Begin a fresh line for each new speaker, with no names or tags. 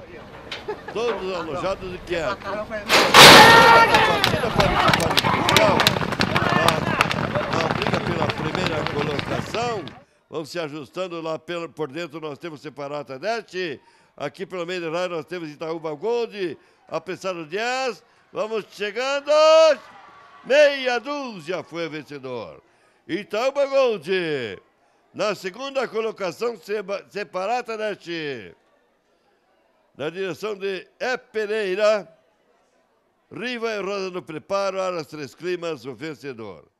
Todos alojados e quietos. Na briga pela primeira colocação, vamos se ajustando lá por dentro. Nós temos Separata Neste. Aqui pelo meio do raio nós temos Itaúba Gold. Apesar do 10, vamos chegando. Meia dúzia foi o vencedor. Itaúba Gold. Na segunda colocação, Separata Neste. Na direção de Pereira. Riva e Rosa no preparo, Aras Três Climas, o vencedor.